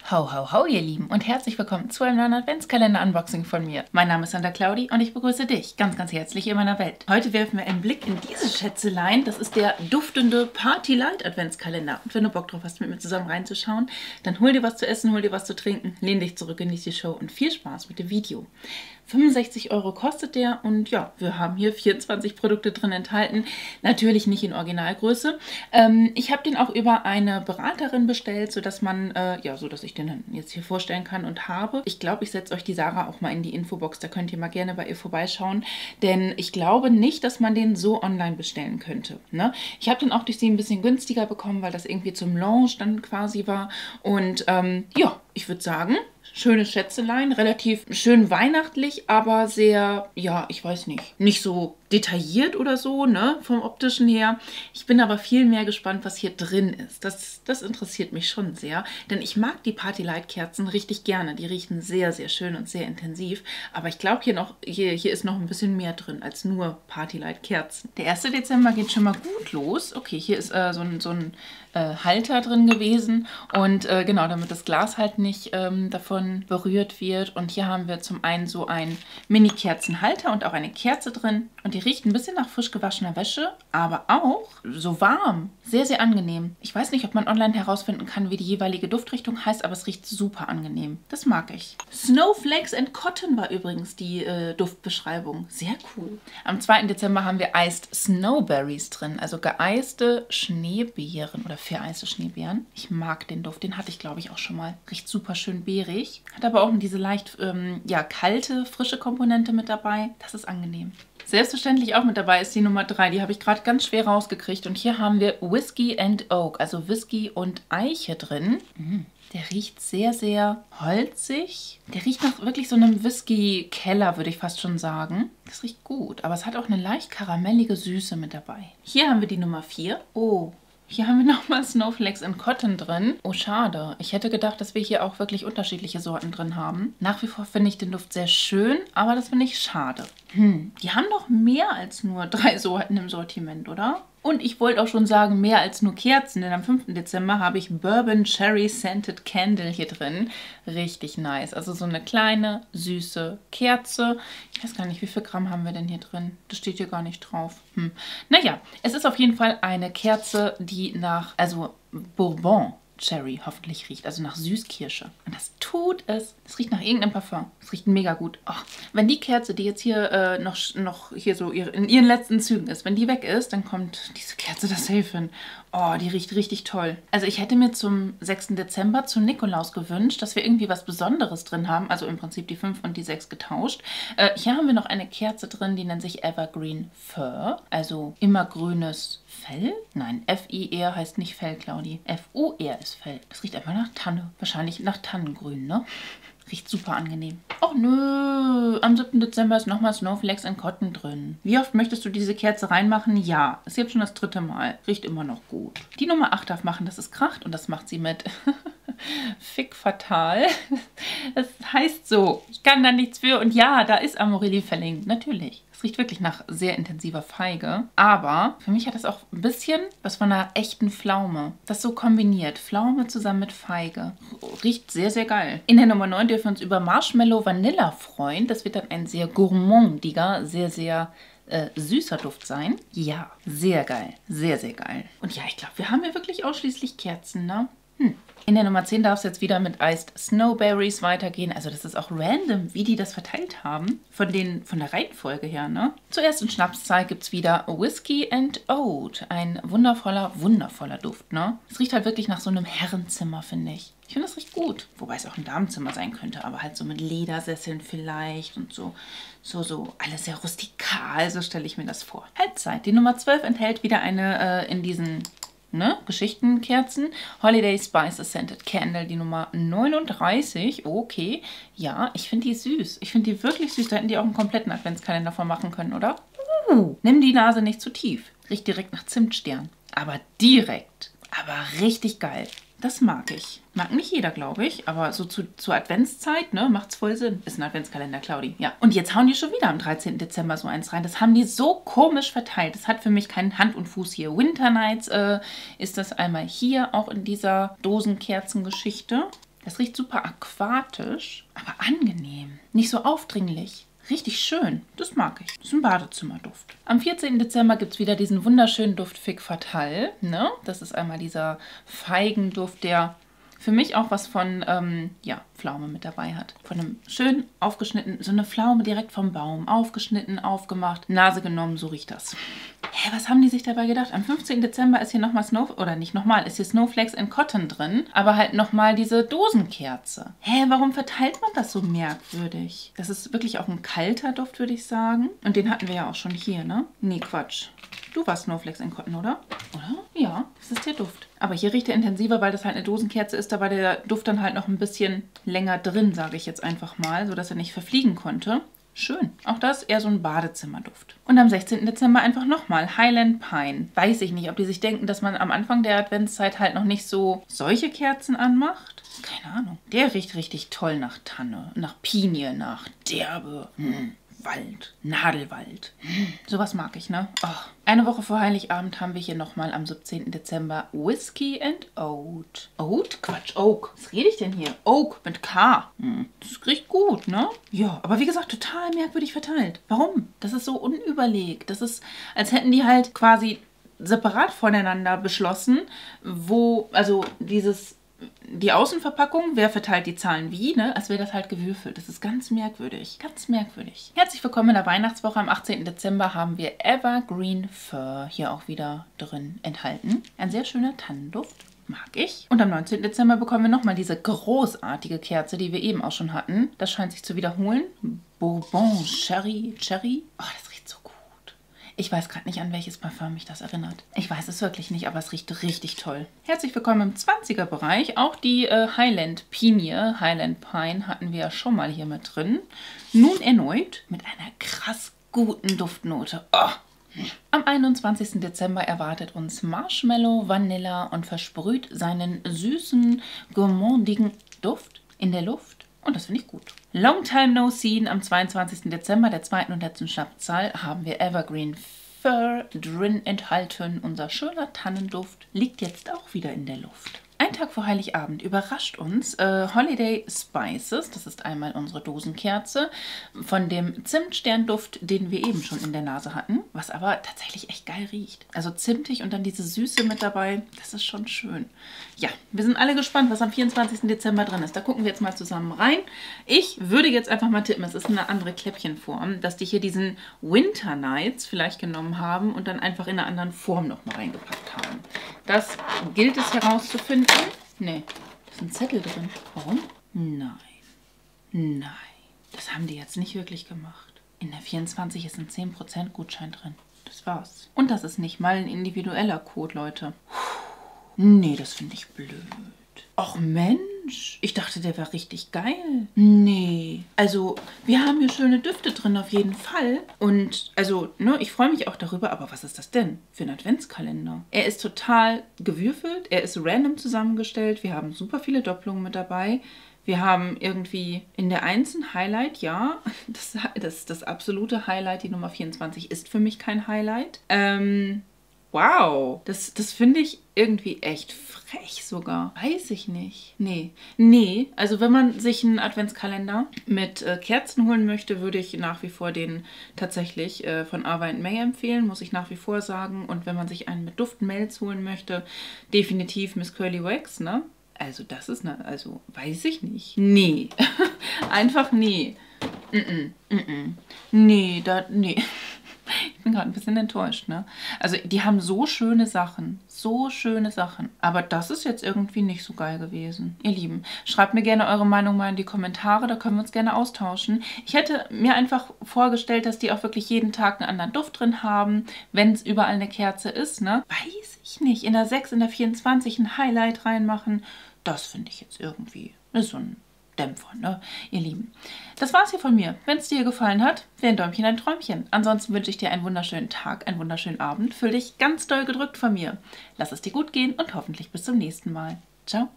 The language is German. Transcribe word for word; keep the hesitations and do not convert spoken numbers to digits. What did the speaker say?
Ho, ho, ho, ihr Lieben und herzlich willkommen zu einem neuen Adventskalender-Unboxing von mir. Mein Name ist Santa Claudi und ich begrüße dich ganz, ganz herzlich in meiner Welt. Heute werfen wir einen Blick in diese Schätzelein. Das ist der duftende Party Light Adventskalender. Und wenn du Bock drauf hast, mit mir zusammen reinzuschauen, dann hol dir was zu essen, hol dir was zu trinken, lehn dich zurück, genieß die Show und viel Spaß mit dem Video. fünfundsechzig Euro kostet der und ja, wir haben hier vierundzwanzig Produkte drin enthalten. Natürlich nicht in Originalgröße. Ähm, ich habe den auch über eine Beraterin bestellt, sodass man, äh, ja, so dass ich den dann jetzt hier vorstellen kann und habe. Ich glaube, ich setze euch die Sarah auch mal in die Infobox, da könnt ihr mal gerne bei ihr vorbeischauen, denn ich glaube nicht, dass man den so online bestellen könnte. Ne? Ich habe den auch durch sie ein bisschen günstiger bekommen, weil das irgendwie zum Launch dann quasi war und ähm, ja, ich würde sagen, schöne Schätzelein, relativ schön weihnachtlich, aber sehr, ja, ich weiß nicht, nicht so detailliert oder so, ne, vom optischen her. Ich bin aber viel mehr gespannt, was hier drin ist. Das, das interessiert mich schon sehr, denn ich mag die Party Light Kerzen richtig gerne. Die riechen sehr, sehr schön und sehr intensiv, aber ich glaube, hier noch, hier, hier ist noch ein bisschen mehr drin als nur Party Light Kerzen. Der erste Dezember geht schon mal gut los. Okay, hier ist äh, so ein, so ein äh, Halter drin gewesen und äh, genau, damit das Glas halt nicht ähm, davon berührt wird. Und hier haben wir zum einen so einen Mini-Kerzenhalter und auch eine Kerze drin. Und die riecht ein bisschen nach frisch gewaschener Wäsche, aber auch so warm. Sehr, sehr angenehm. Ich weiß nicht, ob man online herausfinden kann, wie die jeweilige Duftrichtung heißt, aber es riecht super angenehm. Das mag ich. Snowflakes and Cotton war übrigens die äh, Duftbeschreibung. Sehr cool. Am zweiten Dezember haben wir Iced Snowberries drin, also geeiste Schneebeeren oder vereiste Schneebeeren. Ich mag den Duft, den hatte ich, glaube ich, auch schon mal. Riecht super schön beerig. Hat aber auch diese leicht ähm, ja, kalte, frische Komponente mit dabei. Das ist angenehm. Selbstverständlich auch mit dabei ist die Nummer drei. Die habe ich gerade ganz schwer rausgekriegt. Und hier haben wir Whiskey and Oak, also Whisky und Eiche drin. Mm. Der riecht sehr, sehr holzig. Der riecht nach wirklich so einem Whisky-Keller, würde ich fast schon sagen. Das riecht gut, aber es hat auch eine leicht karamellige Süße mit dabei. Hier haben wir die Nummer vier. Oh, hier haben wir nochmal Snowflakes and Cotton drin. Oh, schade. Ich hätte gedacht, dass wir hier auch wirklich unterschiedliche Sorten drin haben. Nach wie vor finde ich den Duft sehr schön, aber das finde ich schade. Hm, die haben doch mehr als nur drei Sorten im Sortiment, oder? Und ich wollte auch schon sagen, mehr als nur Kerzen, denn am fünften Dezember habe ich Bourbon Cherry Scented Candle hier drin. Richtig nice. Also so eine kleine, süße Kerze. Ich weiß gar nicht, wie viel Gramm haben wir denn hier drin? Das steht hier gar nicht drauf. Hm. Naja, es ist auf jeden Fall eine Kerze, die nach, also Bourbon Cherry hoffentlich riecht, also nach Süßkirsche. Und das tut es. Es riecht nach irgendeinem Parfum. Es riecht mega gut. Oh, wenn die Kerze, die jetzt hier äh, noch, noch hier so ihre, in ihren letzten Zügen ist, wenn die weg ist, dann kommt diese Kerze da safe hin. Oh, die riecht richtig toll. Also ich hätte mir zum sechsten Dezember zu Nikolaus gewünscht, dass wir irgendwie was Besonderes drin haben. Also im Prinzip die fünf und die sechs getauscht. Äh, hier haben wir noch eine Kerze drin, die nennt sich Evergreen Fir. Also immergrünes Fell? Nein, F I R heißt nicht Fell, Claudi. F U R ist Fell. Das riecht einfach nach Tanne. Wahrscheinlich nach Tannengrün, ne? Riecht super angenehm. Och nö, am siebten Dezember ist nochmal Snowflakes and Cotton drin. Wie oft möchtest du diese Kerze reinmachen? Ja, ist jetzt schon das dritte Mal. Riecht immer noch gut. Die Nummer acht darf machen, dass es kracht und das macht sie mit Fick fatal. Das heißt so, ich kann da nichts für und ja, da ist Amorelie verlinkt, natürlich. Es riecht wirklich nach sehr intensiver Feige, aber für mich hat es auch ein bisschen was von einer echten Pflaume. Das so kombiniert, Pflaume zusammen mit Feige. Riecht sehr, sehr geil. In der Nummer neun dürfen wir uns über Marshmallow Vanilla freuen. Das wird dann ein sehr gourmandiger, sehr, sehr Äh, süßer Duft sein. Ja, sehr geil. Sehr, sehr geil. Und ja, ich glaube, wir haben hier wirklich ausschließlich Kerzen, ne? Hm. In der Nummer zehn darf es jetzt wieder mit Iced Snowberries weitergehen. Also das ist auch random, wie die das verteilt haben. Von, den, von der Reihenfolge her, ne? Zuerst in Schnapszahl gibt es wieder Whiskey and Oat. Ein wundervoller, wundervoller Duft, ne? Es riecht halt wirklich nach so einem Herrenzimmer, finde ich. Ich finde, das riecht gut. Wobei es auch ein Damenzimmer sein könnte, aber halt so mit Ledersesseln vielleicht und so, so, so alles sehr rustikal, so stelle ich mir das vor. Halbzeit. Die Nummer zwölf enthält wieder eine äh, in diesen Ne? Geschichtenkerzen. Holiday Spices Scented Candle, die Nummer neununddreißig. Okay, ja, ich finde die süß. Ich finde die wirklich süß. Da hätten die auch einen kompletten Adventskalender von machen können, oder? Uh, nimm die Nase nicht zu tief. Riecht direkt nach Zimtstern. Aber direkt. Aber richtig geil. Das mag ich. Mag nicht jeder, glaube ich, aber so zu, zur Adventszeit, ne, macht's voll Sinn. Ist ein Adventskalender, Claudi. Ja, und jetzt hauen die schon wieder am dreizehnten Dezember so eins rein. Das haben die so komisch verteilt. Das hat für mich keinen Hand und Fuß hier. Winter Nights äh, ist das einmal hier, auch in dieser Dosenkerzengeschichte. Das riecht super aquatisch, aber angenehm. Nicht so aufdringlich. Richtig schön. Das mag ich. Das ist ein Badezimmerduft. Am vierzehnten Dezember gibt es wieder diesen wunderschönen Duft Fig Fatale. Ne? Das ist einmal dieser Feigenduft, der für mich auch was von, ähm, ja, Pflaume mit dabei hat. Von einem schön aufgeschnitten, so eine Pflaume direkt vom Baum. Aufgeschnitten, aufgemacht, Nase genommen, so riecht das. Hä, was haben die sich dabei gedacht? Am fünfzehnten Dezember ist hier nochmal Snow, oder nicht nochmal, ist hier Snowflakes in Cotton drin, aber halt nochmal diese Dosenkerze. Hä, warum verteilt man das so merkwürdig? Das ist wirklich auch ein kalter Duft, würde ich sagen. Und den hatten wir ja auch schon hier, ne? Nee, Quatsch. Du warst Snowflakes in Cotton, oder? Oder? Ja, das ist der Duft. Aber hier riecht er intensiver, weil das halt eine Dosenkerze ist. Da war der Duft dann halt noch ein bisschen länger drin, sage ich jetzt einfach mal, sodass er nicht verfliegen konnte. Schön. Auch das eher so ein Badezimmerduft. Und am sechzehnten Dezember einfach nochmal Highland Pine. Weiß ich nicht, ob die sich denken, dass man am Anfang der Adventszeit halt noch nicht so solche Kerzen anmacht. Keine Ahnung. Der riecht richtig toll nach Tanne, nach Pinie, nach Derbe. Hm. Wald, Nadelwald. Hm. Sowas mag ich, ne? Oh. Eine Woche vor Heiligabend haben wir hier nochmal am siebzehnten Dezember Whiskey and Oat. Oat? Quatsch, Oak. Was rede ich denn hier? Oak mit K. Hm. Das riecht gut, ne? Ja, aber wie gesagt, total merkwürdig verteilt. Warum? Das ist so unüberlegt. Das ist, als hätten die halt quasi separat voneinander beschlossen, wo, also dieses... Die Außenverpackung, wer verteilt die Zahlen wie, ne? Als wäre das halt gewürfelt. Das ist ganz merkwürdig. Ganz merkwürdig. Herzlich willkommen in der Weihnachtswoche. Am achtzehnten Dezember haben wir Evergreen Fir hier auch wieder drin enthalten. Ein sehr schöner Tannenduft. Mag ich. Und am neunzehnten Dezember bekommen wir nochmal diese großartige Kerze, die wir eben auch schon hatten. Das scheint sich zu wiederholen. Bourbon Cherry. Cherry. Oh, das riecht so gut. Ich weiß gerade nicht, an welches Parfum mich das erinnert. Ich weiß es wirklich nicht, aber es riecht richtig toll. Herzlich willkommen im zwanziger-Bereich. Auch die äh, Highland Pinie, Highland Pine hatten wir ja schon mal hier mit drin. Nun erneut mit einer krass guten Duftnote. Oh. Am einundzwanzigsten Dezember erwartet uns Marshmallow Vanilla und versprüht seinen süßen, gourmandigen Duft in der Luft. Und das finde ich gut. Long Time No Seen am zweiundzwanzigsten Dezember, der zweiten und letzten Schnapszahl, haben wir Evergreen Fir drin enthalten. Unser schöner Tannenduft liegt jetzt auch wieder in der Luft. Ein Tag vor Heiligabend überrascht uns äh, Holiday Spices. Das ist einmal unsere Dosenkerze von dem Zimtsternduft, den wir eben schon in der Nase hatten, was aber tatsächlich echt geil riecht. Also zimtig und dann diese Süße mit dabei, das ist schon schön. Ja, wir sind alle gespannt, was am vierundzwanzigsten Dezember drin ist. Da gucken wir jetzt mal zusammen rein. Ich würde jetzt einfach mal tippen, es ist eine andere Kläppchenform, dass die hier diesen Winter Nights vielleicht genommen haben und dann einfach in einer anderen Form nochmal reingepackt haben. Das gilt es herauszufinden. Nee, da ist ein Zettel drin. Warum? Nein. Nein. Das haben die jetzt nicht wirklich gemacht. In der vierundzwanzig ist ein zehn Prozent Gutschein drin. Das war's. Und das ist nicht mal ein individueller Code, Leute. Nee, das finde ich blöd. Ach Mensch, ich dachte, der wäre richtig geil. Nee, also wir haben hier schöne Düfte drin auf jeden Fall. Und also, ne, ich freue mich auch darüber, aber was ist das denn für ein Adventskalender? Er ist total gewürfelt, er ist random zusammengestellt, wir haben super viele Doppelungen mit dabei. Wir haben irgendwie in der eins ein Highlight, ja, das, das, das absolute Highlight, die Nummer vierundzwanzig ist für mich kein Highlight. Ähm... Wow, das, das finde ich irgendwie echt frech sogar. Weiß ich nicht. Nee, nee, also wenn man sich einen Adventskalender mit äh, Kerzen holen möchte, würde ich nach wie vor den tatsächlich äh, von Ava and May empfehlen, muss ich nach wie vor sagen. Und wenn man sich einen mit Duftmelz holen möchte, definitiv Miss Curly Wax, ne? Also das ist eine, also weiß ich nicht. Nee, einfach nee. Mm -mm, mm -mm. Nee, da, nee. Ich bin gerade ein bisschen enttäuscht, ne? Also die haben so schöne Sachen, so schöne Sachen. Aber das ist jetzt irgendwie nicht so geil gewesen. Ihr Lieben, schreibt mir gerne eure Meinung mal in die Kommentare, da können wir uns gerne austauschen. Ich hätte mir einfach vorgestellt, dass die auch wirklich jeden Tag einen anderen Duft drin haben, wenn es überall eine Kerze ist, ne? Weiß ich nicht. In der sechs, in der vierundzwanzig ein Highlight reinmachen, das finde ich jetzt irgendwie, das ist so ein Dämpfer, ne? Ihr Lieben. Das war's hier von mir. Wenn es dir gefallen hat, wäre ein Däumchen ein Träumchen. Ansonsten wünsche ich dir einen wunderschönen Tag, einen wunderschönen Abend. Fühl dich ganz doll gedrückt von mir. Lass es dir gut gehen und hoffentlich bis zum nächsten Mal. Ciao.